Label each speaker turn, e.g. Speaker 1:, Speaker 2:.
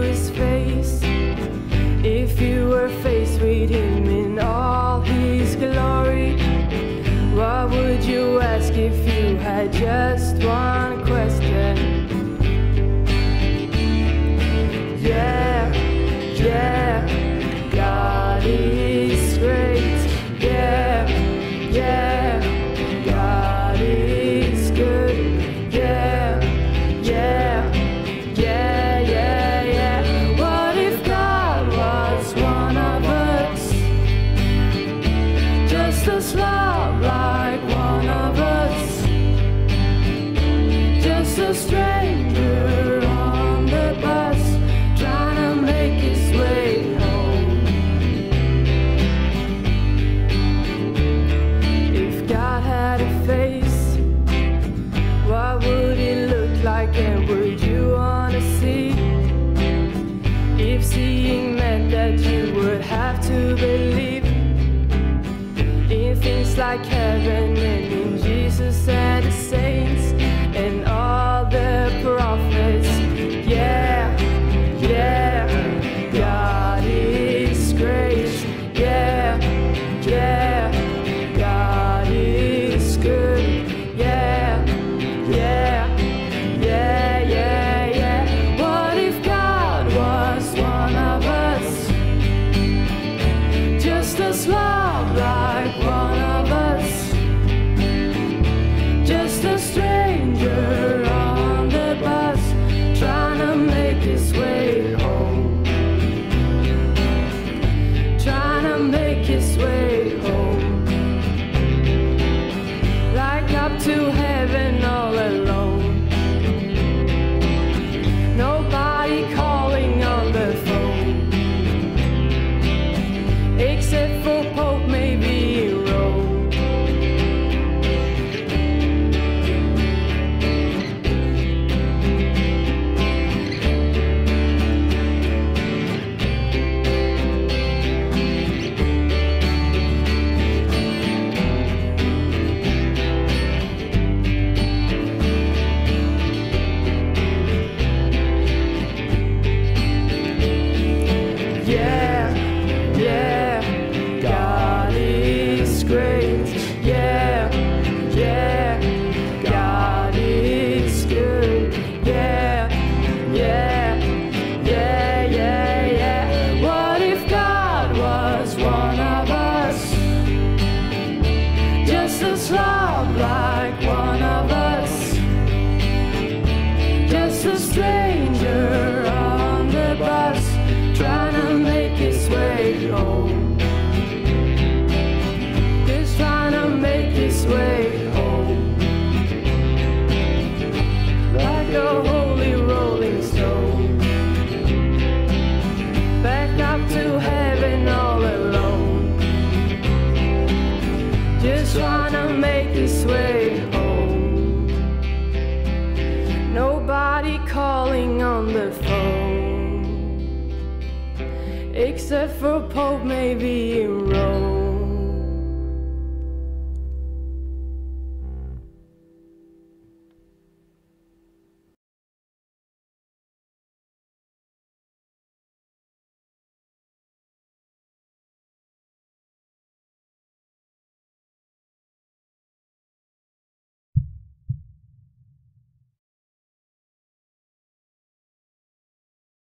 Speaker 1: his face. If you were faced with him in all his glory, what would you ask if you had just one question? Yeah, yeah, God is great. Yeah, yeah, God is good. Yeah, yeah, yeah, yeah, yeah. What if God was one of us? Just as love like one of us. Just a stranger on the bus, trying to make his way home. If God had a face, what would it look like, and would you want to see? If seeing meant that you would have to believe in things like heaven and in Jesus and the saints and all the prophets. Yeah, yeah, God is great. Yeah, yeah, God is good. Yeah, yeah, yeah, yeah, yeah. What if God was one of us? Just as love like one of us. Just a stranger on the bus, trying to make his way home. Trying to make his way home. Like up to heaven all alone. Nobody calling on the phone, except for Pope maybe in Rome. Yeah, yeah, God is great. Yeah, yeah, God is good. Yeah, yeah, yeah, yeah, yeah. What if God was one of us? Just as love like one of us. Just a stranger on the bus, trying to make his way home. Just trying to make his way home. Like a holy rolling stone, back up to heaven all alone. Just trying to make his way home. Nobody calling on the phone, except for Pope maybe in Rome.